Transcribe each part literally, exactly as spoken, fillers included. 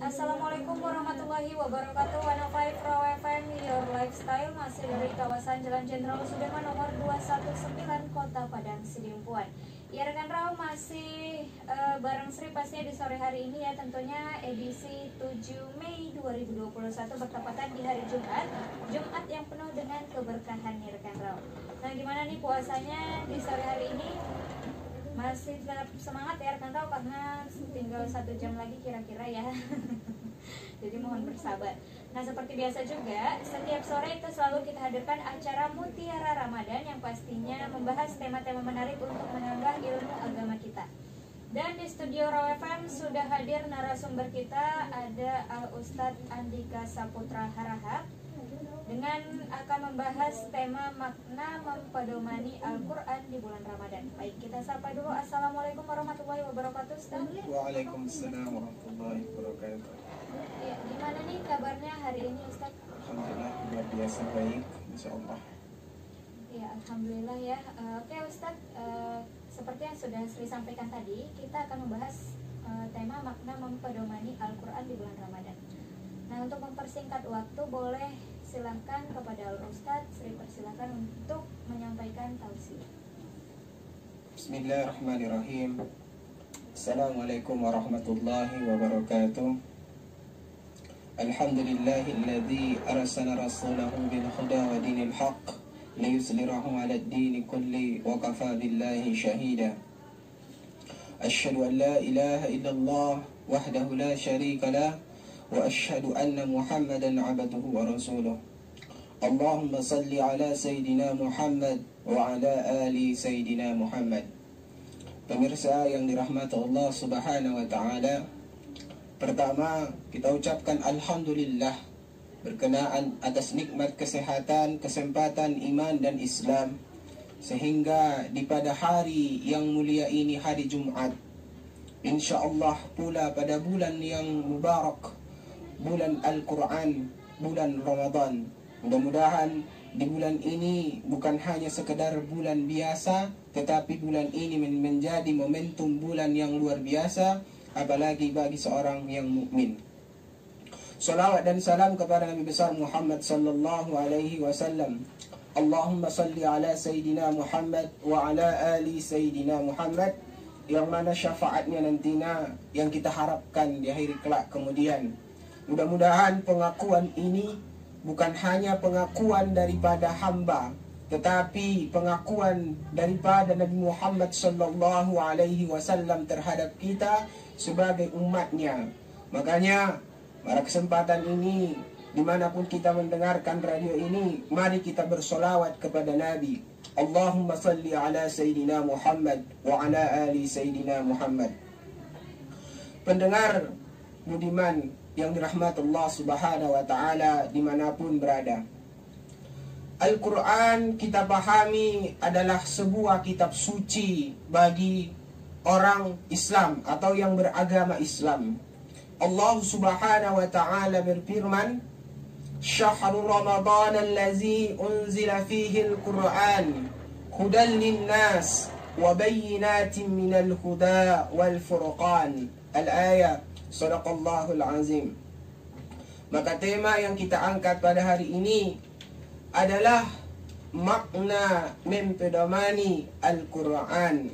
Assalamualaikum warahmatullahi wabarakatuh. seratus lima Raw F M Your Lifestyle masih dari kawasan Jalan Jenderal Sudirman nomor dua satu sembilan Kota Padang Sidimpuan. Ya rekan Raw, masih uh, bareng Sri pastinya di sore hari ini ya, tentunya edisi tujuh Mei dua ribu dua puluh satu bertepatan di hari Jumat. Jumat yang penuh dengan keberkahan ya rekan Raw. Nah, gimana nih puasanya di sore hari ini? Masih tetap semangat ya rekan Raw, karena tinggal satu jam lagi kira-kira ya. Jadi mohon bersabar. Nah, seperti biasa juga setiap sore itu selalu kita hadirkan acara Mutiara Ramadan yang pastinya membahas tema-tema menarik untuk menambah ilmu agama kita. Dan di studio Raw F M sudah hadir narasumber kita, ada Al Ustadz Andika Saputra Harahap, dengan akan membahas tema makna mempedomani Al-Quran di bulan Ramadan. Baik, kita sapa dulu. Assalamualaikum warahmatullahi wabarakatuh, Ustaz. Waalaikumsalam warahmatullahi wabarakatuh. Ya, gimana nih kabarnya hari ini, Ustaz? Alhamdulillah luar biasa baik, insya Allah. Ya, alhamdulillah ya. Uh, Oke, okay, Ustaz. Uh, seperti yang sudah Sri sampaikan tadi, kita akan membahas uh, tema makna mempedomani Al-Quran di bulan Ramadan. Nah, untuk mempersingkat waktu, boleh silakan kepada Al Ustadz, Sri persilakan untuk menyampaikan tausiah. Bismillahirrahmanirrahim. Assalamualaikum warahmatullahi wabarakatuh. Alhamdulillahilladzi arsala rasulahu bil huda wa dinil haqq liyuzhirahu 'ala ad-din kulli wa kafa billahi shahida. Asyhadu an la ilaha illallah wahdahu la syarika lah wa asyhadu anna Muhammadan 'abduhu wa rasuluh. Allahumma salli ala Sayyidina Muhammad wa ala ali Sayyidina Muhammad. Pemirsa yang dirahmati Allah Subhanahu wa taala, pertama kita ucapkan alhamdulillah berkenaan atas nikmat kesehatan, kesempatan iman dan Islam, sehingga di pada hari yang mulia ini, hari Jumat, insyaallah pula pada bulan yang mubarak, bulan Al-Quran, bulan Ramadan. Mudah-mudahan di bulan ini bukan hanya sekedar bulan biasa, tetapi bulan ini menjadi momentum bulan yang luar biasa, apalagi bagi seorang yang mukmin. Salawat dan salam kepada Nabi besar Muhammad sallallahu alaihi wasallam. Allahumma salli ala Sayyidina Muhammad wa ala ali Sayyidina Muhammad, yang mana syafaatnya nantinya yang kita harapkan di hari kelak kemudian. Mudah-mudahan pengakuan ini bukan hanya pengakuan daripada hamba, tetapi pengakuan daripada Nabi Muhammad sallallahu alaihi wasallam terhadap kita sebagai umatnya. Makanya pada kesempatan ini, dimanapun kita mendengarkan radio ini, mari kita bersolawat kepada Nabi. Allahumma salli ala Sayyidina Muhammad wa ala ali Sayyidina Muhammad. Pendengar budiman yang dirahmati Allah Subhanahu wa taala dimanapun berada, Al-Quran kita pahami adalah sebuah kitab suci bagi orang Islam atau yang beragama Islam. Allah Subhanahu wa taala berfirman, Syahrul Ramadan allazi unzila fihi al-Quran hudan lin-nas wa bayyinatin minal huda wal furqan. Al-ayat. Sadaqallahul azim. Maka tema yang kita angkat pada hari ini adalah makna mempedomani Al-Quran.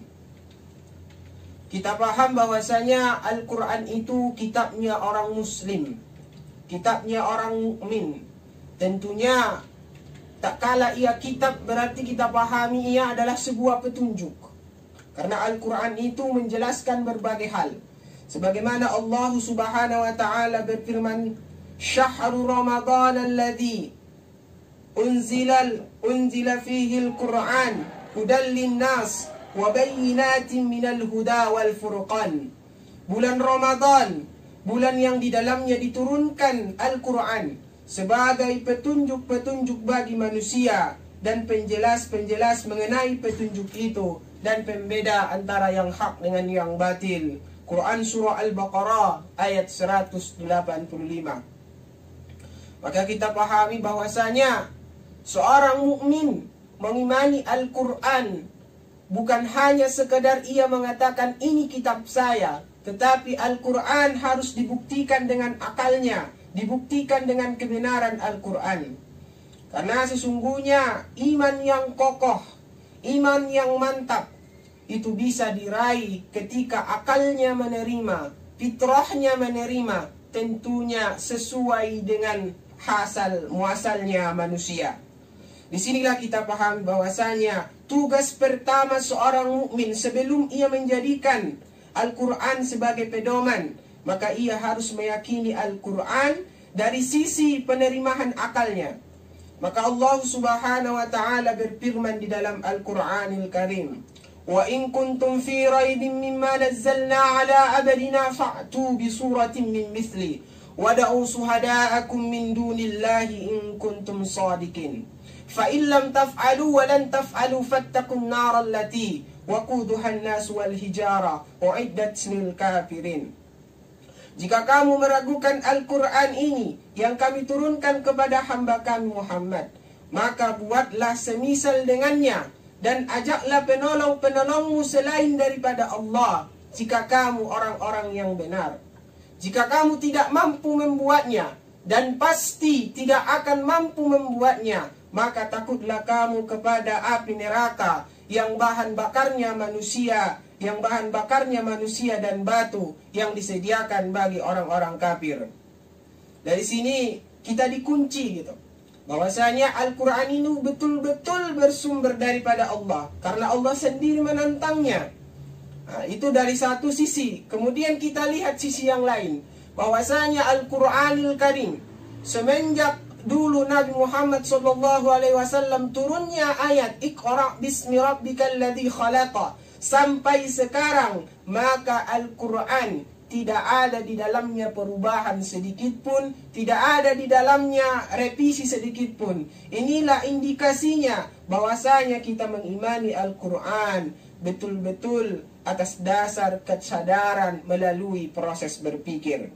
Kita paham bahwasanya Al-Quran itu kitabnya orang muslim, kitabnya orang mukmin. Tentunya tak kala ia kitab berarti kita pahami ia adalah sebuah petunjuk, karena Al-Quran itu menjelaskan berbagai hal. Sebagaimana Allah Subhanahu wa taala berfirman, Syahrul Ramadan alladzi unzila unzila fihi al-Quran hudan lin-nas wa bayyinatin minal huda wal furqan. Bulan Ramadan, bulan yang di dalamnya diturunkan Al-Quran sebagai petunjuk-petunjuk bagi manusia dan penjelas-penjelas mengenai petunjuk itu dan pembeda antara yang hak dengan yang batil. Quran Surah Al-Baqarah ayat seratus delapan puluh lima. Maka kita pahami bahwasanya seorang mukmin mengimani Al-Quran bukan hanya sekedar ia mengatakan ini kitab saya, tetapi Al-Quran harus dibuktikan dengan akalnya, dibuktikan dengan kebenaran Al-Quran. Karena sesungguhnya iman yang kokoh, iman yang mantap, itu bisa diraih ketika akalnya menerima, fitrahnya menerima, tentunya sesuai dengan hasal muasalnya manusia. Disinilah kita paham bahwasanya tugas pertama seorang mukmin sebelum ia menjadikan Al-Quran sebagai pedoman, maka ia harus meyakini Al-Quran dari sisi penerimaan akalnya. Maka Allah Subhanahu wa taala berfirman di dalam Al-Qur'anil Karim, "Wa in kuntum fi raibin mimma nazzalna ala abdina fa'tu bi suratin min mithli wad'u shuhada'akum min dunillahi in kuntum shadiqin. Fa in lam taf'alu wa lan taf'alu fattaqun nar allati waquduha an-nas wal hijara u'iddat lil kafirin." Jika kamu meragukan Al-Quran ini yang kami turunkan kepada hamba kami Muhammad, maka buatlah semisal dengannya dan ajaklah penolong-penolongmu selain daripada Allah jika kamu orang-orang yang benar. Jika kamu tidak mampu membuatnya, dan pasti tidak akan mampu membuatnya, maka takutlah kamu kepada api neraka yang bahan bakarnya manusia, yang bahan bakarnya manusia dan batu yang disediakan bagi orang-orang kafir. Dari sini kita dikunci gitu, bahwasanya Al-Quran ini betul-betul bersumber daripada Allah, karena Allah sendiri menantangnya. Nah, itu dari satu sisi. Kemudian kita lihat sisi yang lain, bahwasanya Al-Quranil Karim semenjak dulu Nabi Muhammad shallallahu alaihi wasallam turunnya ayat Iqra bismi rabbikal ladzi khalaqa sampai sekarang, maka Al-Quran tidak ada di dalamnya perubahan sedikit pun, tidak ada di dalamnya revisi sedikit pun. Inilah indikasinya bahwasanya kita mengimani Al-Quran betul-betul atas dasar kesadaran melalui proses berpikir.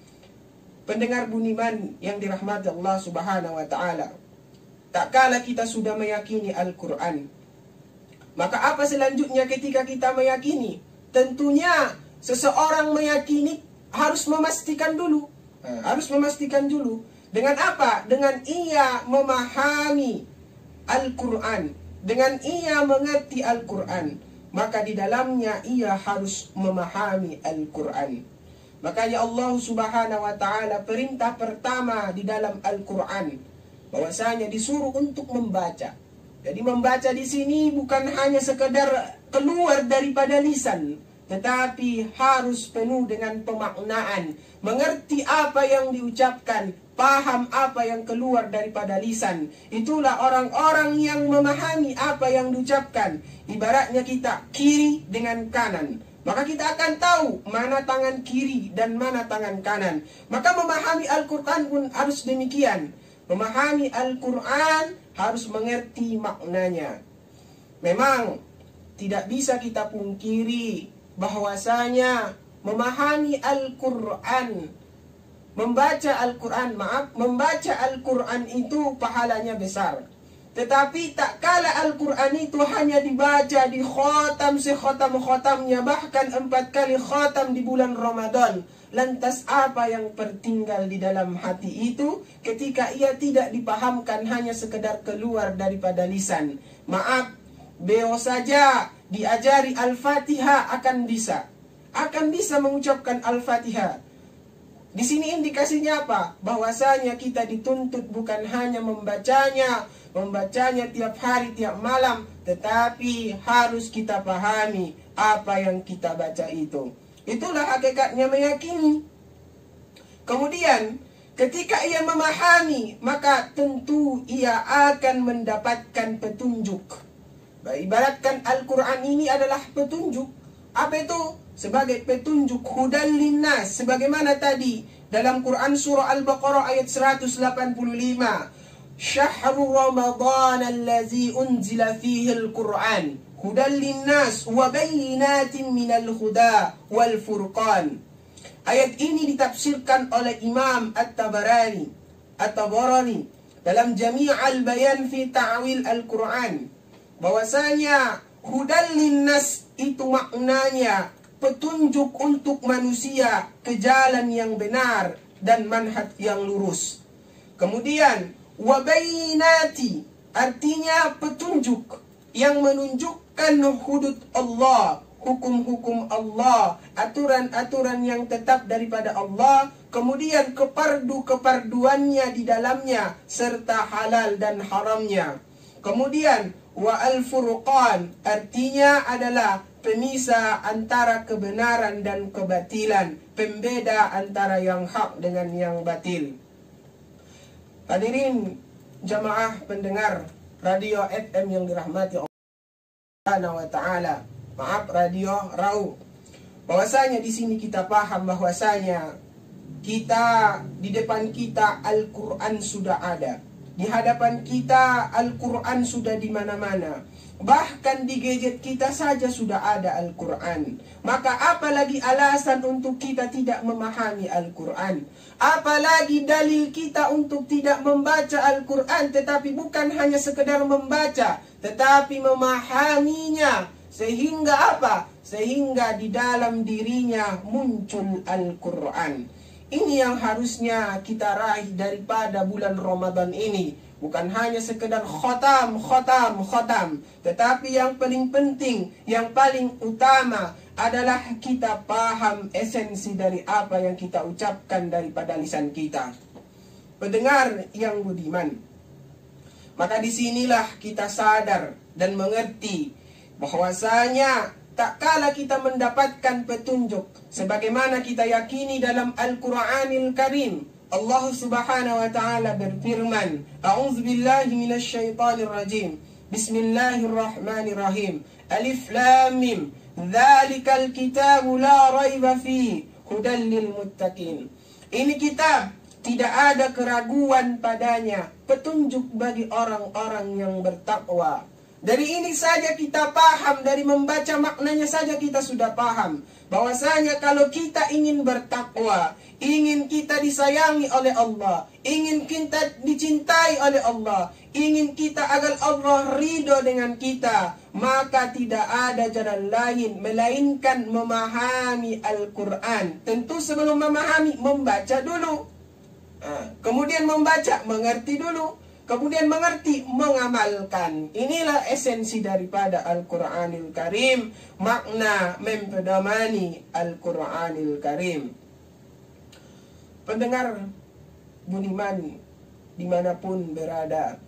Pendengar budiman yang dirahmati Allah Subhanahu wa taala, tak kala kita sudah meyakini Al-Quran, maka apa selanjutnya ketika kita meyakini? Tentunya seseorang meyakini harus memastikan dulu. Harus memastikan dulu. Dengan apa? Dengan ia memahami Al-Quran. Dengan ia mengerti Al-Quran. Maka di dalamnya ia harus memahami Al-Quran. Makanya Allah Subhanahu wa taala perintah pertama di dalam Al-Quran, bahwasanya disuruh untuk membaca. Jadi membaca di sini bukan hanya sekedar keluar daripada lisan, tetapi harus penuh dengan pemaknaan, mengerti apa yang diucapkan, paham apa yang keluar daripada lisan. Itulah orang-orang yang memahami apa yang diucapkan. Ibaratnya kita kiri dengan kanan, maka kita akan tahu mana tangan kiri dan mana tangan kanan. Maka memahami Al-Quran pun harus demikian. Memahami Al-Quran harus mengerti maknanya. Memang tidak bisa kita pungkiri bahwasanya memahami Al-Quran, membaca Al-Quran, maaf, membaca Al-Quran itu pahalanya besar. Tetapi tak kala Al-Quran itu hanya dibaca di khotam sekhotam-khotamnya, bahkan empat kali khotam di bulan Ramadan. Lantas apa yang tertinggal di dalam hati itu ketika ia tidak dipahamkan, hanya sekedar keluar daripada lisan? Maaf, beo saja diajari Al-Fatihah akan bisa. Akan bisa mengucapkan Al-Fatihah. Di sini indikasinya apa? Bahwasanya kita dituntut bukan hanya membacanya, membacanya tiap hari, tiap malam, tetapi harus kita pahami apa yang kita baca itu. Itulah hakikatnya meyakini. Kemudian ketika ia memahami, maka tentu ia akan mendapatkan petunjuk. Ibaratkan Al-Quran ini adalah petunjuk. Apa itu? Sebagai petunjuk hudan linnas. Sebagaimana tadi dalam Quran surah Al-Baqarah ayat seratus delapan puluh lima. Syahrul Ramadan allazi unzila fihi al-Quran hudan linnas wa bayyinatin minal huda wal furqan. Ayat ini ditafsirkan oleh Imam At-Tabarani At-Tabarani dalam Jami' al-Bayan fi Ta'wil Al-Quran, bahwasanya hudan linnas itu maknanya petunjuk untuk manusia ke jalan yang benar dan manhaj yang lurus. Kemudian wabayinati, artinya petunjuk yang menunjukkan hudud Allah, hukum-hukum Allah, aturan-aturan yang tetap daripada Allah, kemudian kepardu-keparduannya di dalamnya, serta halal dan haramnya. Kemudian wa al-furqan, artinya adalah pemisah antara kebenaran dan kebatilan, pembeda antara yang hak dengan yang batil. Hadirin jamaah pendengar radio F M yang dirahmati Allah Subhanahu wa taala. Maaf, radio Rau. Bahwasanya di sini kita paham bahwasanya kita di depan kita Al-Qur'an sudah ada. Di hadapan kita Al-Quran sudah di mana-mana. Bahkan di gadget kita saja sudah ada Al-Quran. Maka apalagi alasan untuk kita tidak memahami Al-Quran? Apalagi dalil kita untuk tidak membaca Al-Quran, tetapi bukan hanya sekedar membaca, tetapi memahaminya. Sehingga apa? Sehingga di dalam dirinya muncul Al-Quran. Ini yang harusnya kita raih daripada bulan Ramadan ini. Bukan hanya sekedar khotam, khotam, khotam. Tetapi yang paling penting, yang paling utama adalah kita paham esensi dari apa yang kita ucapkan daripada lisan kita. Pendengar yang budiman, maka disinilah kita sadar dan mengerti bahwasanya tak kala kita mendapatkan petunjuk sebagaimana kita yakini dalam Al-Qur'anil Karim, Allah Subhanahu wa taala berfirman, A'udzubillahi minasyaitonir rajim. Bismillahirrahmanirrahim. Alif Lam Mim. Dzalikal kitabu la raiba fihi hudal lil muttaqin. Ini kitab tidak ada keraguan padanya, petunjuk bagi orang-orang yang bertakwa. Dari ini saja kita paham, dari membaca maknanya saja kita sudah paham bahwasanya kalau kita ingin bertakwa, ingin kita disayangi oleh Allah, ingin kita dicintai oleh Allah, ingin kita agar Allah ridho dengan kita, maka tidak ada jalan lain melainkan memahami Al-Quran. Tentu sebelum memahami, membaca dulu. Nah, kemudian membaca, mengerti dulu. Kemudian mengerti, mengamalkan. Inilah esensi daripada Al-Quranil Karim. Makna mempedomani Al-Quranil Karim. Pendengar budiman dimanapun berada,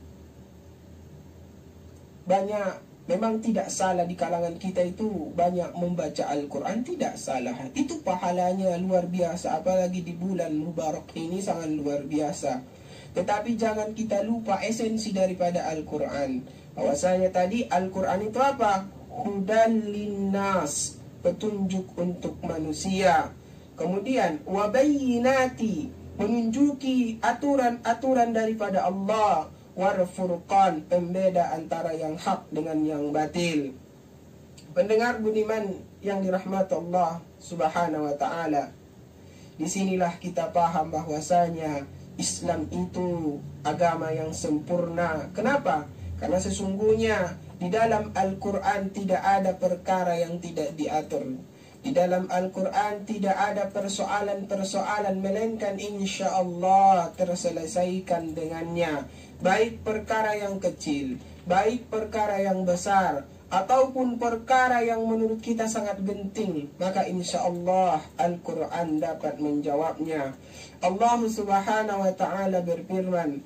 banyak, memang tidak salah di kalangan kita itu banyak membaca Al-Quran, tidak salah. Itu pahalanya luar biasa, apalagi di bulan Mubarak ini sangat luar biasa. Tetapi jangan kita lupa esensi daripada Al-Quran. Bahwasanya tadi Al-Quran itu apa? Hudan linnas, petunjuk untuk manusia. Kemudian wabayinati, menunjuki aturan-aturan daripada Allah. Warfurqan, pembeda antara yang hak dengan yang batil. Pendengar budiman yang dirahmati Allah Subhanahu wa taala, disinilah kita paham bahwasanya Islam itu agama yang sempurna. Kenapa? Karena sesungguhnya di dalam Al-Quran tidak ada perkara yang tidak diatur. Di dalam Al-Quran tidak ada persoalan-persoalan, melainkan insya Allah terselesaikan dengannya. Baik perkara yang kecil, baik perkara yang besar, ataupun perkara yang menurut kita sangat genting, maka insya Allah Al-Quran dapat menjawabnya. Allah Subhanahu wa ta'ala berfirman,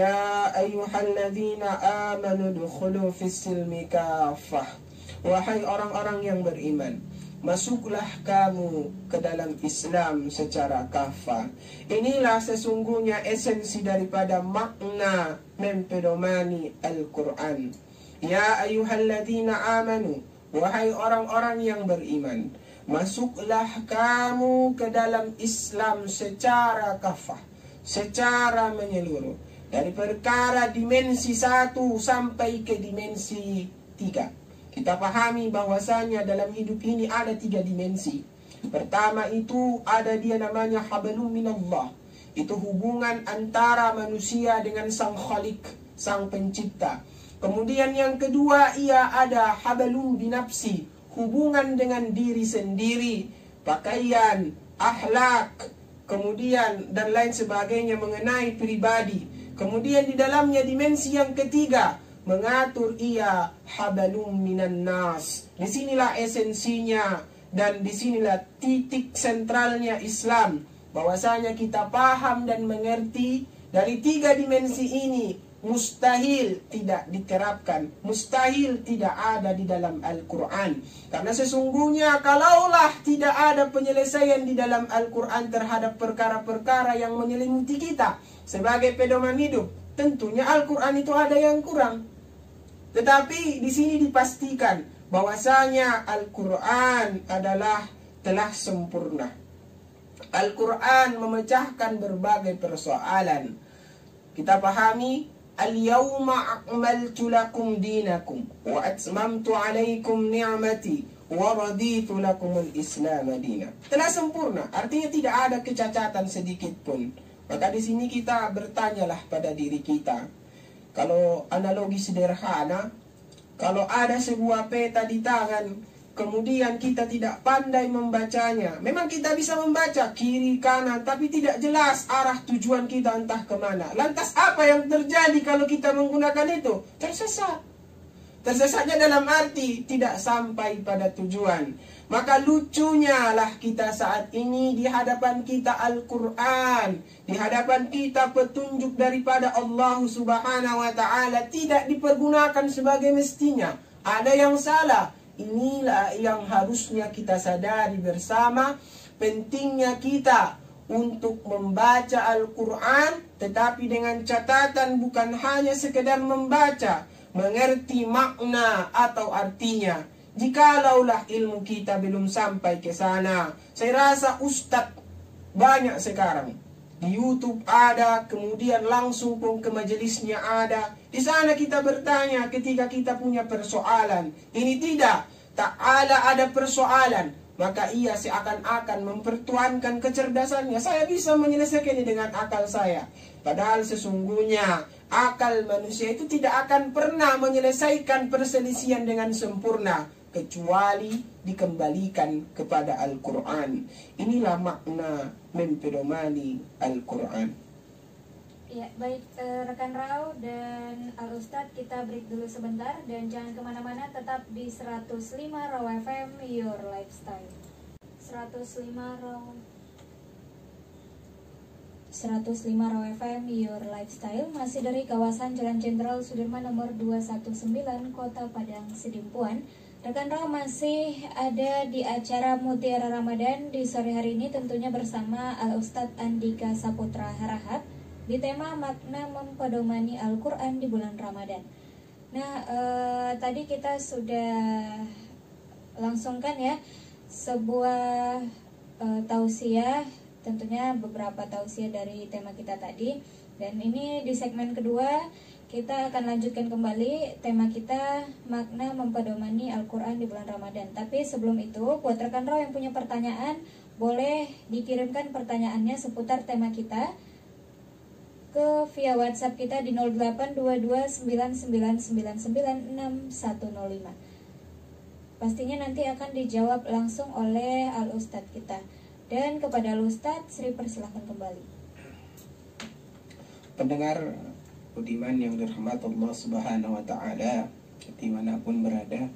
Ya ayyuhalladzina amanu dukhulu fis silmi kafah. Wahai orang-orang yang beriman, masuklah kamu ke dalam Islam secara kafah. Inilah sesungguhnya esensi daripada makna mempedomani Al-Quran. Ya ayyuhalladzina amanu, wahai orang-orang yang beriman, masuklah kamu ke dalam Islam secara kafah, secara menyeluruh, dari perkara dimensi satu sampai ke dimensi tiga. Kita pahami bahwasanya dalam hidup ini ada tiga dimensi. Pertama itu ada dia namanya hablum minallah. Itu hubungan antara manusia dengan sang khalik, sang pencipta. Kemudian yang kedua ia ada hablum binafsi, hubungan dengan diri sendiri, pakaian, akhlak, kemudian dan lain sebagainya mengenai pribadi. Kemudian di dalamnya dimensi yang ketiga, mengatur ia habalum minan nas. Disinilah esensinya dan disinilah titik sentralnya Islam, bahwasanya kita paham dan mengerti dari tiga dimensi ini mustahil tidak diterapkan, mustahil tidak ada di dalam Al-Quran. Karena sesungguhnya kalaulah tidak ada penyelesaian di dalam Al-Quran terhadap perkara-perkara yang menyelimuti kita sebagai pedoman hidup, tentunya Al-Quran itu ada yang kurang. Tetapi di sini dipastikan bahwasanya Al-Quran adalah telah sempurna. Al-Quran memecahkan berbagai persoalan. Kita pahami, Al-yawma akmaltu lakum dinakum wa atmamtu alaikum ni'mati wa raditu lakum al-islam dina. Telah sempurna, artinya tidak ada kecacatan sedikit pun. Maka di sini kita bertanyalah pada diri kita. Kalau analogi sederhana, kalau ada sebuah peta di tangan, kemudian kita tidak pandai membacanya. Memang kita bisa membaca kiri, kanan, tapi tidak jelas arah tujuan kita entah kemana. Lantas apa yang terjadi kalau kita menggunakan itu? Tersesat. Tersesatnya dalam arti tidak sampai pada tujuan. Maka lucunya lah kita saat ini di hadapan kita Al-Quran, di hadapan kita petunjuk daripada Allah Subhanahu wa Ta'ala tidak dipergunakan sebagai mestinya. Ada yang salah. Inilah yang harusnya kita sadari bersama, pentingnya kita untuk membaca Al-Quran, tetapi dengan catatan bukan hanya sekedar membaca, mengerti makna atau artinya. Jikalaulah ilmu kita belum sampai ke sana, saya rasa ustadz banyak sekarang. Di YouTube ada, kemudian langsung pun ke majelisnya ada. Di sana kita bertanya ketika kita punya persoalan. Ini tidak, tak ada ada persoalan, maka ia seakan-akan mempertuankan kecerdasannya. Saya bisa menyelesaikan ini dengan akal saya. Padahal sesungguhnya akal manusia itu tidak akan pernah menyelesaikan perselisihan dengan sempurna, kecuali dikembalikan kepada Al-Quran. Inilah makna mempedomani Al-Quran. Ya, baik eh, rekan Rau dan Al Ustadz, kita break dulu sebentar dan jangan kemana-mana, tetap di seratus lima Raw F M Your Lifestyle. seratus lima Raw seratus lima Raw F M Your Lifestyle, masih dari kawasan Jalan Jenderal Sudirman nomor dua satu sembilan Kota Padang Sidimpuan. Rekan Rau masih ada di acara Mutiara Ramadan di sore hari ini, tentunya bersama Al Ustadz Andika Saputra Harahap di tema makna mempedomani Al-Quran di bulan Ramadan. Nah, eh, tadi kita sudah langsungkan ya sebuah eh, tausiah, tentunya beberapa tausiah dari tema kita tadi. Dan ini di segmen kedua kita akan lanjutkan kembali tema kita, makna mempedomani Al-Quran di bulan Ramadan. Tapi sebelum itu, buat rekan Rau yang punya pertanyaan, boleh dikirimkan pertanyaannya seputar tema kita ke via WhatsApp kita di nol delapan dua dua sembilan sembilan sembilan sembilan enam satu nol lima. Pastinya nanti akan dijawab langsung oleh Al Ustadz kita. Dan kepada Al Ustadz, Sri persilahkan kembali. Pendengar budiman yang dirahmati Allah Subhanahu wa Ta'ala, dimanapun berada,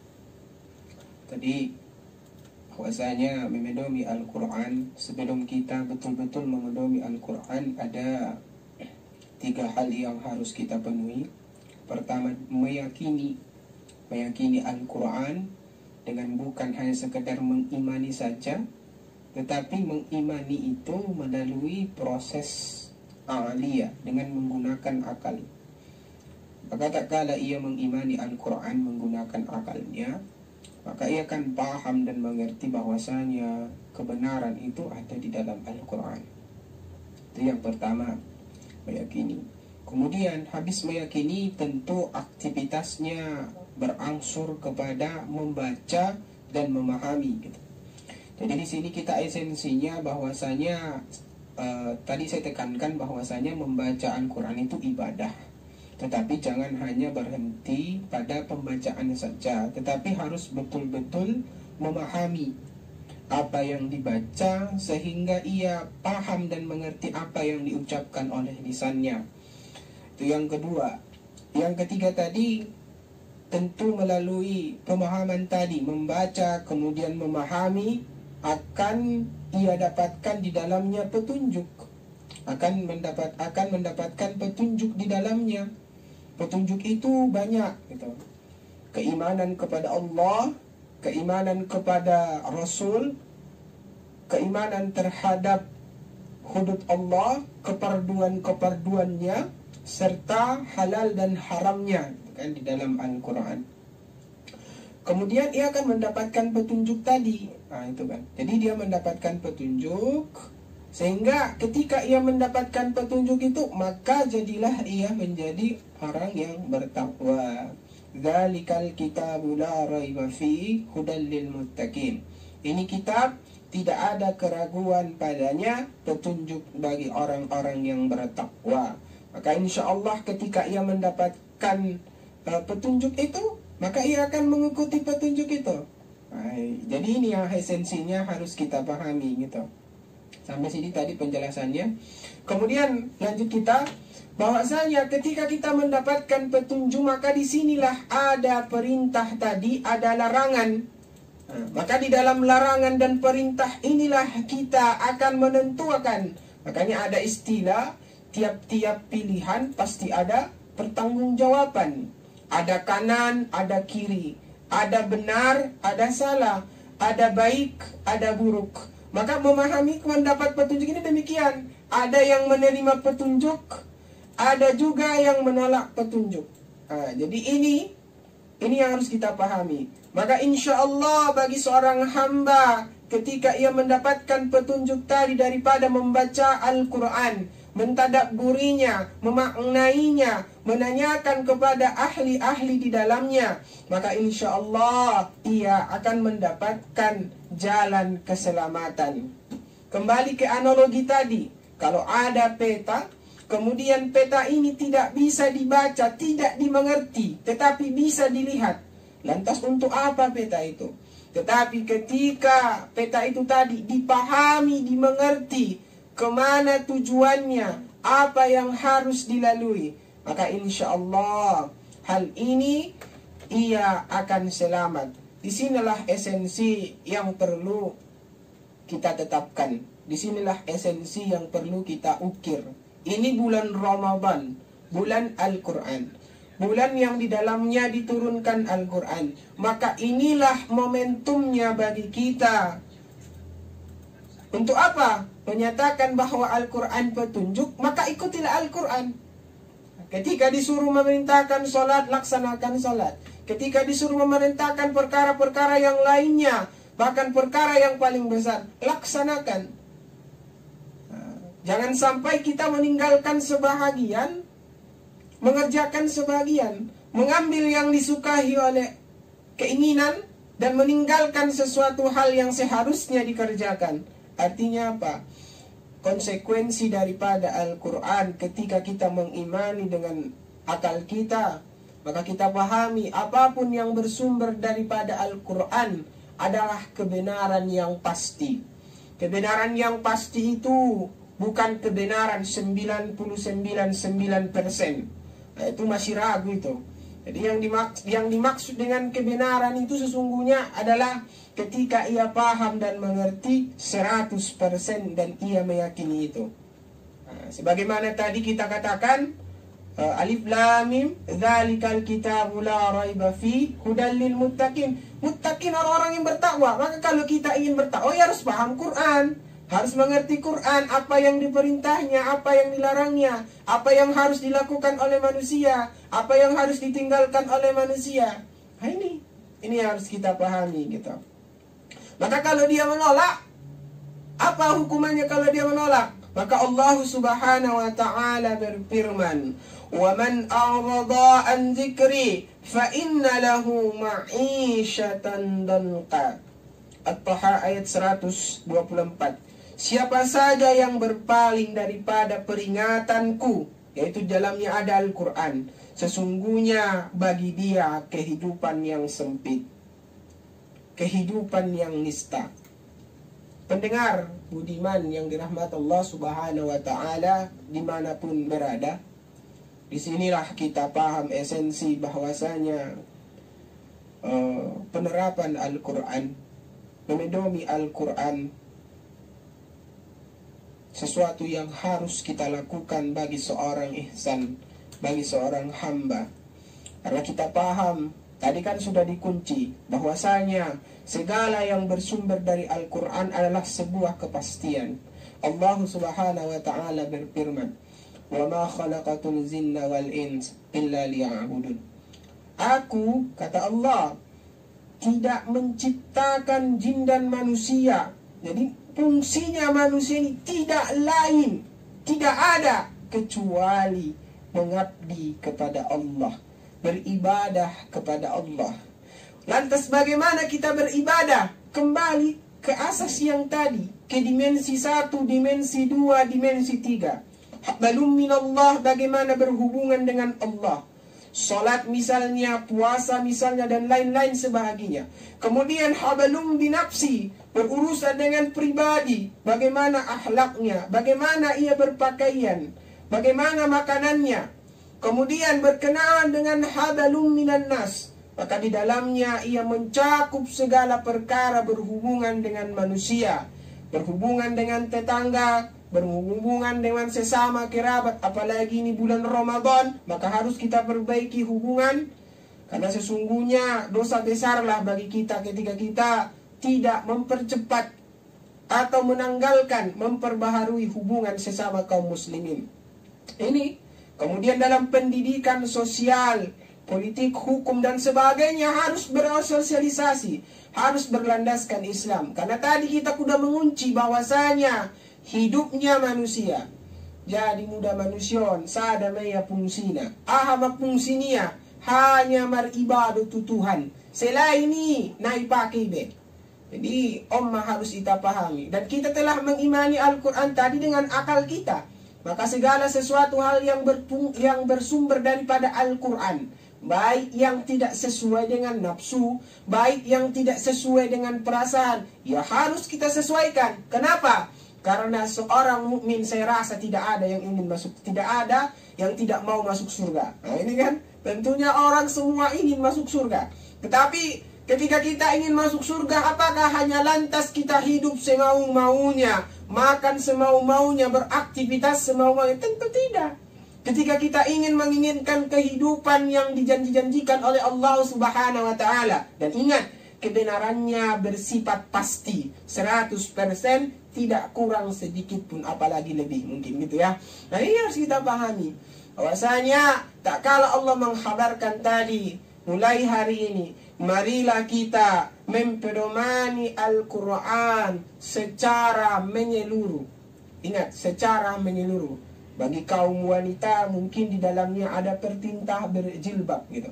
tadi bahwasanya memedomi Al-Quran, sebelum kita betul-betul memedomi Al-Quran, ada tiga hal yang harus kita penuhi. Pertama, meyakini meyakini Al-Quran dengan bukan hanya sekedar mengimani saja, tetapi mengimani itu melalui proses aliyah dengan menggunakan akal. Maka tak kala ia mengimani Al-Quran menggunakan akalnya, maka ia akan paham dan mengerti bahwasanya kebenaran itu ada di dalam Al-Quran. Itu yang pertama, meyakini. Kemudian habis meyakini, tentu aktivitasnya berangsur kepada membaca dan memahami gitu. Jadi di sini kita esensinya bahwasanya Uh, tadi saya tekankan bahwasanya membaca Al-Quran itu ibadah. Tetapi jangan hanya berhenti pada pembacaan saja, tetapi harus betul-betul memahami apa yang dibaca sehingga ia paham dan mengerti apa yang diucapkan oleh lisannya. Itu yang kedua. Yang ketiga tadi, tentu melalui pemahaman tadi, membaca kemudian memahami, akan ia dapatkan di dalamnya petunjuk, akan mendapat akan mendapatkan petunjuk di dalamnya. Petunjuk itu banyak, gitu. Keimanan kepada Allah, keimanan kepada Rasul, keimanan terhadap hudud Allah, keperduan-keperduannya, serta halal dan haramnya, kan, di dalam Al-Quran. Kemudian ia akan mendapatkan petunjuk tadi. Nah, itu kan. Jadi dia mendapatkan petunjuk, sehingga ketika ia mendapatkan petunjuk itu, maka jadilah ia menjadi orang yang bertakwa. Dzalikal kitabu la raiba fihi hudal lil muttaqin. Ini kitab tidak ada keraguan padanya, petunjuk bagi orang-orang yang bertakwa. Maka insya Allah ketika ia mendapatkan uh, petunjuk itu, maka ia akan mengikuti petunjuk itu. Nah, jadi ini yang esensinya harus kita pahami, gitu. Sampai sini tadi penjelasannya. Kemudian lanjut kita, bahwasanya ketika kita mendapatkan petunjuk, maka disinilah ada perintah tadi, ada larangan. Nah, maka di dalam larangan dan perintah inilah kita akan menentukan. Makanya ada istilah, tiap-tiap pilihan pasti ada pertanggungjawaban. Ada kanan, ada kiri. Ada benar, ada salah. Ada baik, ada buruk. Maka memahami mendapat petunjuk ini demikian. Ada yang menerima petunjuk, ada juga yang menolak petunjuk. Nah, jadi ini ini yang harus kita pahami. Maka insya Allah bagi seorang hamba ketika ia mendapatkan petunjuk tadi daripada membaca Al-Quran, mentadabburinya, memaknainya, menanyakan kepada ahli-ahli di dalamnya, maka insya Allah ia akan mendapatkan jalan keselamatan. Kembali ke analogi tadi, kalau ada peta, kemudian peta ini tidak bisa dibaca, tidak dimengerti, tetapi bisa dilihat. Lantas untuk apa peta itu? Tetapi ketika peta itu tadi dipahami, dimengerti, kemana tujuannya, apa yang harus dilalui, maka insya Allah hal ini ia akan selamat. Disinilah esensi yang perlu kita tetapkan. Disinilah esensi yang perlu kita ukir. Ini bulan Ramadan, bulan Al-Quran, bulan yang di dalamnya diturunkan Al-Quran. Maka inilah momentumnya bagi kita. Untuk apa? Menyatakan bahwa Al-Quran petunjuk, maka ikutilah Al-Quran. Ketika disuruh memerintahkan sholat, laksanakan sholat. Ketika disuruh memerintahkan perkara-perkara yang lainnya, bahkan perkara yang paling besar, laksanakan. Jangan sampai kita meninggalkan sebahagian, mengerjakan sebagian, mengambil yang disukai oleh keinginan, dan meninggalkan sesuatu hal yang seharusnya dikerjakan. Artinya apa? Konsekuensi daripada Al-Quran ketika kita mengimani dengan akal kita, maka kita pahami apapun yang bersumber daripada Al-Quran adalah kebenaran yang pasti. Kebenaran yang pasti itu bukan kebenaran sembilan puluh sembilan koma sembilan persen. Nah, itu masih ragu itu. Jadi yang dimaks yang dimaksud dengan kebenaran itu sesungguhnya adalah ketika ia paham dan mengerti seratus persen dan ia meyakini itu. Nah, sebagaimana tadi kita katakan, uh, Alif Lam Mim, dzalikal kitabu la raiba fi hudal lil muttaqin. Muttaqin orang-orang yang bertakwa. Maka kalau kita ingin bertakwa, ya harus paham Quran, harus mengerti Quran, apa yang diperintahnya, apa yang dilarangnya, apa yang harus dilakukan oleh manusia, apa yang harus ditinggalkan oleh manusia. Nah, ini ini harus kita pahami gitu. Maka kalau dia menolak, apa hukumannya kalau dia menolak? Maka Allah Subhanahu wa taala berfirman, "Wa man a'rada an dzikri fa inna lahu ma'isyatan danqa." At-Taha ayat seratus dua puluh empat. Siapa saja yang berpaling daripada peringatanku, yaitu dalamnya ada Al-Quran. Sesungguhnya bagi dia kehidupan yang sempit, kehidupan yang nista. Pendengar budiman yang dirahmati Allah Subhanahu wa Ta'ala dimanapun berada, disinilah kita paham esensi bahwasanya uh, penerapan Al-Quran, memedomi Al-Quran, sesuatu yang harus kita lakukan bagi seorang ihsan, bagi seorang hamba. Karena kita paham, tadi kan sudah dikunci, bahwasanya segala yang bersumber dari Al-Quran adalah sebuah kepastian. Allah Subhanahu wa Ta'ala berfirman, "Wa ma khalaqatul jinna wal ins illa liya'budun." Aku, kata Allah, tidak menciptakan jin dan manusia. Jadi fungsinya manusia ini tidak lain, tidak ada kecuali mengabdi kepada Allah, beribadah kepada Allah. Lantas bagaimana kita beribadah? Kembali ke asas yang tadi, ke dimensi satu, dimensi dua, dimensi tiga. Hablum minallah, bagaimana berhubungan dengan Allah. Salat misalnya, puasa misalnya, dan lain-lain sebagainya. Kemudian hablum binafsi, berurusan dengan pribadi, bagaimana akhlaknya, bagaimana ia berpakaian, bagaimana makanannya. Kemudian berkenaan dengan hablum minan nas, maka di dalamnya ia mencakup segala perkara berhubungan dengan manusia, berhubungan dengan tetangga, berhubungan dengan sesama kerabat. Apalagi ini bulan Ramadan, maka harus kita perbaiki hubungan. Karena sesungguhnya dosa besarlah bagi kita ketika kita tidak mempercepat atau menanggalkan, memperbaharui hubungan sesama kaum muslimin. Ini kemudian dalam pendidikan sosial, politik, hukum, dan sebagainya harus bersosialisasi, harus berlandaskan Islam. Karena tadi kita sudah mengunci bahwasanya hidupnya manusia jadi muda manusia sada maya fungsina ahama fungsinya hanya maribadatu Tuhan, selain ini naipake be. Jadi ummah harus kita pahami, dan kita telah mengimani Al-Quran tadi dengan akal kita. Maka segala sesuatu hal yang, berpung, yang bersumber daripada Al-Quran, baik yang tidak sesuai dengan nafsu, baik yang tidak sesuai dengan perasaan, ya harus kita sesuaikan. Kenapa? Karena seorang mukmin saya rasa tidak ada yang ingin masuk, tidak ada yang tidak mau masuk surga. Nah ini kan tentunya orang semua ingin masuk surga. Tetapi ketika kita ingin masuk surga, apakah hanya lantas kita hidup semau-maunya, makan semau-maunya, beraktivitas semau-maunya? Tentu tidak. Ketika kita ingin menginginkan kehidupan yang dijanji-janjikan oleh Allah Subhanahu wa Ta'ala, dan ingat, kebenarannya bersifat pasti, seratus persen, tidak kurang sedikit pun, apalagi lebih mungkin, gitu ya. Nah ini harus kita pahami bahwasanya tak kala Allah mengkhabarkan tadi, mulai hari ini marilah kita mempedomani Al-Quran secara menyeluruh. Ingat, secara menyeluruh. Bagi kaum wanita mungkin di dalamnya ada perintah berjilbab gitu.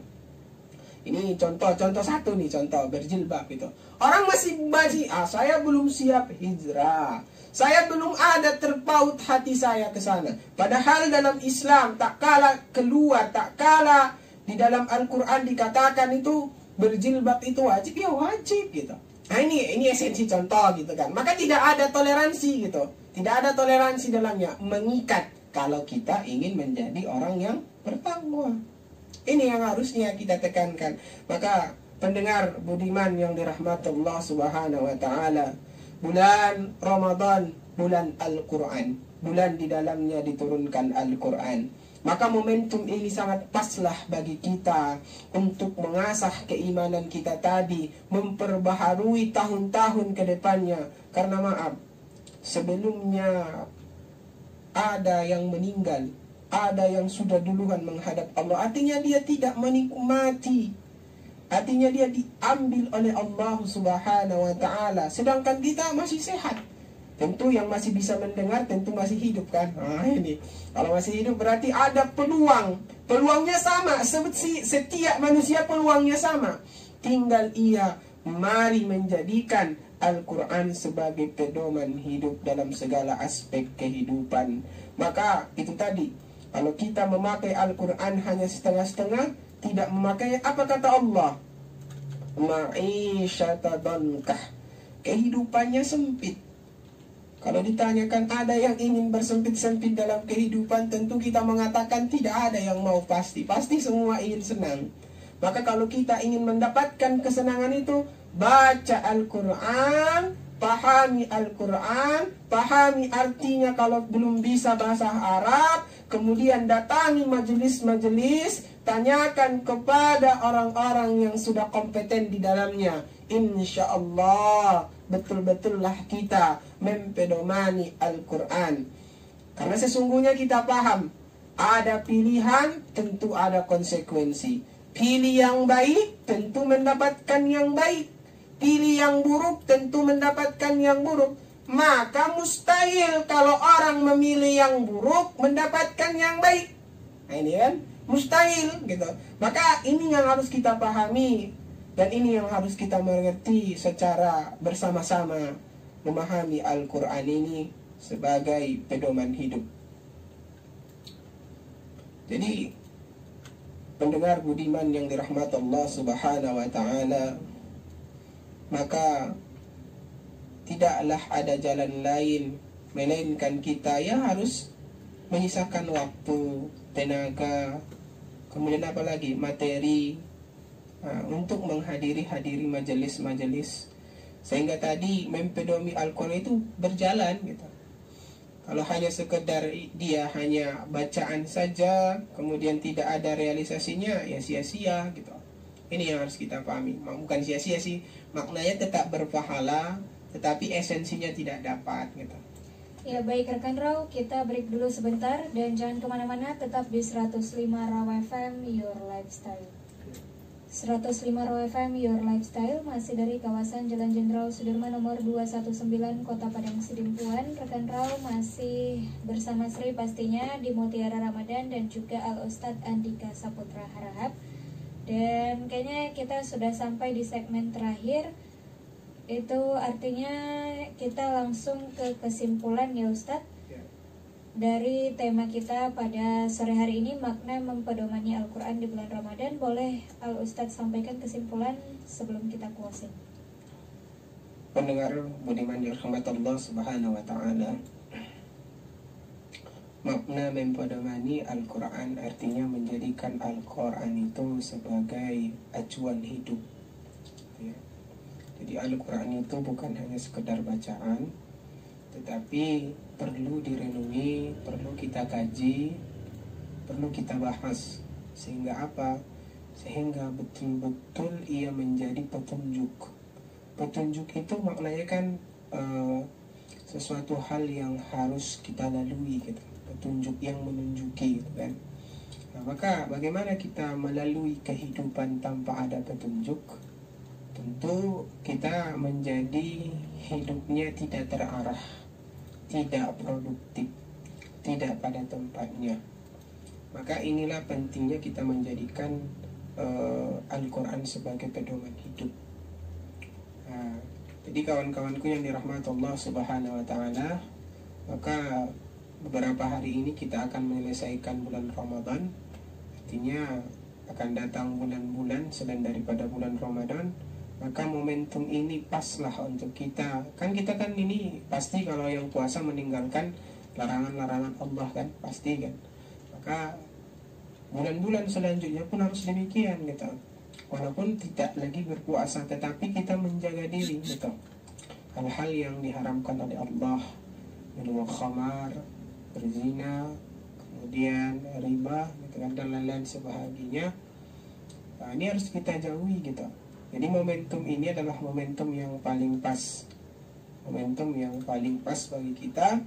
Ini contoh-contoh satu nih, contoh berjilbab gitu. Orang masih baji, ah saya belum siap hijrah, saya belum ada terpaut hati saya ke sana. Padahal dalam Islam tak kala keluar, tak kala di dalam Al-Quran dikatakan itu berjilbab itu wajib, ya wajib gitu. Nah ini ini esensi contoh gitu kan. Maka tidak ada toleransi gitu, tidak ada toleransi dalamnya, mengikat kalau kita ingin menjadi orang yang bertakwa. Ini yang harusnya kita tekankan. Maka pendengar budiman yang dirahmati Allah Subhanahu wa Ta'ala, bulan Ramadan, bulan Al-Quran, bulan di dalamnya diturunkan Al-Quran. Maka momentum ini sangat paslah bagi kita untuk mengasah keimanan kita tadi, memperbaharui tahun-tahun ke depannya. Karena maaf, sebelumnya ada yang meninggal, ada yang sudah duluan menghadap Allah. Artinya dia tidak menikmati, artinya dia diambil oleh Allah Subhanahu wa Ta'ala. Sedangkan kita masih sehat. Tentu yang masih bisa mendengar tentu masih hidup kan. Nah ini, kalau masih hidup berarti ada peluang. Peluangnya sama, seperti setiap manusia peluangnya sama. Tinggal ia mari menjadikan Al-Quran sebagai pedoman hidup dalam segala aspek kehidupan. Maka itu tadi, Kalau kita memakai Al-Quran hanya setengah-setengah, tidak memakai, apa kata Allah? Ma'isyata donkah, kehidupannya sempit. Kalau ditanyakan ada yang ingin bersempit-sempit dalam kehidupan, tentu kita mengatakan tidak ada yang mau pasti. Pasti semua ingin senang. Maka kalau kita ingin mendapatkan kesenangan itu, baca Al-Quran, pahami Al-Quran, pahami artinya kalau belum bisa bahasa Arab, kemudian datangi majelis-majelis, tanyakan kepada orang-orang yang sudah kompeten di dalamnya. Insya Allah betul-betullah kita mempedomani Al-Quran. Karena sesungguhnya kita paham, ada pilihan, tentu ada konsekuensi. Pilih yang baik, tentu mendapatkan yang baik. Pilih yang buruk, tentu mendapatkan yang buruk. Maka mustahil kalau orang memilih yang buruk mendapatkan yang baik. Nah ini kan mustahil gitu. Maka ini yang harus kita pahami, dan ini yang harus kita mengerti secara bersama-sama, memahami Al-Quran ini sebagai pedoman hidup. Jadi pendengar budiman yang dirahmati Allah Subhanahu wa taala, maka tidaklah ada jalan lain melainkan kita ya harus menyisakan waktu, tenaga, kemudian apa lagi, materi, uh, untuk menghadiri hadiri majelis-majelis, sehingga tadi mempedomi Al-Quran itu berjalan gitu. Kalau hanya sekedar dia hanya bacaan saja, kemudian tidak ada realisasinya, ya sia-sia gitu. Ini yang harus kita pahami. Bukan sia-sia sih, maknanya tetap berpahala, tetapi esensinya tidak dapat gitu. Ya baik rekan Raw, kita break dulu sebentar dan jangan kemana-mana, tetap di seratus lima Raw F M Your Lifestyle. seratus lima Raw F M Your Lifestyle masih dari kawasan Jalan Jenderal Sudirman nomor dua satu sembilan Kota Padang Sidimpuan. Rekan Raw masih bersama Sri pastinya di Mutiara Ramadan dan juga Al Ustadz Andika Saputra Harahap. Dan kayaknya kita sudah sampai di segmen terakhir. Itu artinya kita langsung ke kesimpulan ya Ustadz, dari tema kita pada sore hari ini, makna mempedomani Al-Quran di bulan Ramadan. Boleh Al Ustadz sampaikan kesimpulan sebelum kita closing. Pendengar budiman dirahmati Allah Subhanahu wa taala, makna mempedomani Al-Quran artinya menjadikan Al-Quran itu sebagai acuan hidup ya. Jadi Al-Quran itu bukan hanya sekedar bacaan, tetapi perlu direnungi, perlu kita kaji, perlu kita bahas. Sehingga apa? Sehingga betul-betul ia menjadi petunjuk. Petunjuk itu maknanya kan uh, sesuatu hal yang harus kita lalui gitu. Petunjuk yang menunjuki gitu kan. Nah, maka bagaimana kita melalui kehidupan tanpa ada petunjuk? Tentu kita menjadi hidupnya tidak terarah, tidak produktif, tidak pada tempatnya. Maka inilah pentingnya kita menjadikan uh, Al-Quran sebagai pedoman hidup. Nah, jadi kawan-kawanku yang dirahmati Allah Subhanahu wa taala, maka beberapa hari ini kita akan menyelesaikan bulan Ramadan. Artinya akan datang bulan-bulan selain daripada bulan Ramadan. Maka momentum ini paslah untuk kita. Kan kita kan ini pasti kalau yang puasa meninggalkan larangan-larangan Allah kan, pasti kan. Maka bulan-bulan selanjutnya pun harus demikian gitu. Walaupun tidak lagi berpuasa, tetapi kita menjaga diri gitu. Hal-hal yang diharamkan oleh Allah, minum khamar, berzina, kemudian riba gitu kan, dan lain-lain sebahagiannya. Nah, ini harus kita jauhi gitu. Jadi momentum ini adalah momentum yang paling pas, momentum yang paling pas bagi kita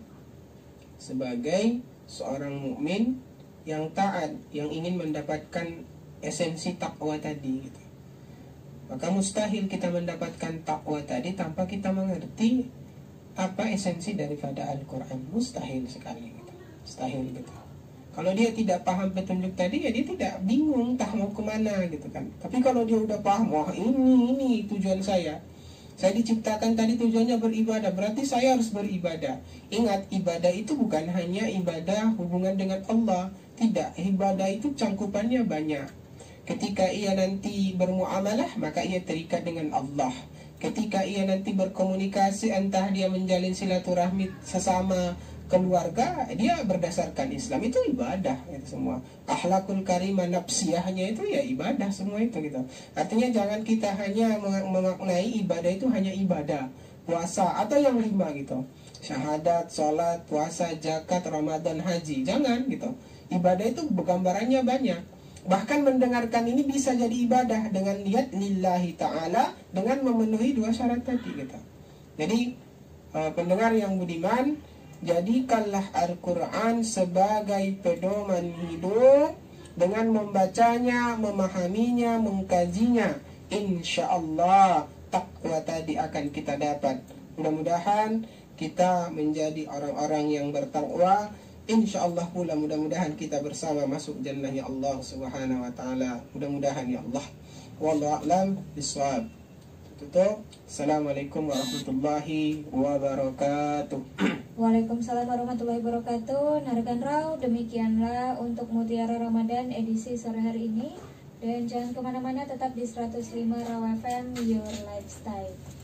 sebagai seorang mukmin yang taat, yang ingin mendapatkan esensi takwa tadi gitu. Maka mustahil kita mendapatkan takwa tadi tanpa kita mengerti apa esensi daripada Al-Quran. Mustahil sekali gitu. Mustahil gitu. Kalau dia tidak paham petunjuk tadi, ya dia tidak bingung tak mau kemana gitu kan. Tapi kalau dia udah paham, wah ini ini tujuan saya, saya diciptakan tadi tujuannya beribadah, berarti saya harus beribadah. Ingat, ibadah itu bukan hanya ibadah hubungan dengan Allah, Tidak, ibadah itu cangkupannya banyak. Ketika ia nanti bermuamalah, maka ia terikat dengan Allah. Ketika ia nanti berkomunikasi, entah dia menjalin silaturahmi sesama keluarga, dia berdasarkan Islam, itu ibadah itu semua. Akhlakul karimah nafsiyahnya itu ya ibadah semua itu gitu. Artinya jangan kita hanya memaknai ibadah itu hanya ibadah puasa atau yang lima gitu, syahadat, sholat, puasa, zakat, ramadan, haji. Jangan gitu. Ibadah itu gambarannya banyak. Bahkan mendengarkan ini bisa jadi ibadah dengan niat lillahi ta'ala, dengan memenuhi dua syarat tadi gitu. Jadi uh, pendengar yang budiman, jadikanlah Al-Quran sebagai pedoman hidup. Dengan membacanya, memahaminya, mengkajinya, insya Allah takwa tadi akan kita dapat. Mudah-mudahan kita menjadi orang-orang yang bertakwa. Insya Allah pula mudah-mudahan kita bersama masuk jannahnya Allah subhanahu wa ta'ala. Mudah-mudahan ya Allah. Wallahu a'lam bishawab. Tutup. Assalamualaikum warahmatullahi wabarakatuh. Waalaikumsalam warahmatullahi wabarakatuh. Narkan Rau, demikianlah untuk Mutiara Ramadan edisi sore hari ini. Dan jangan kemana-mana, tetap di seratus lima Raw F M Your Lifestyle.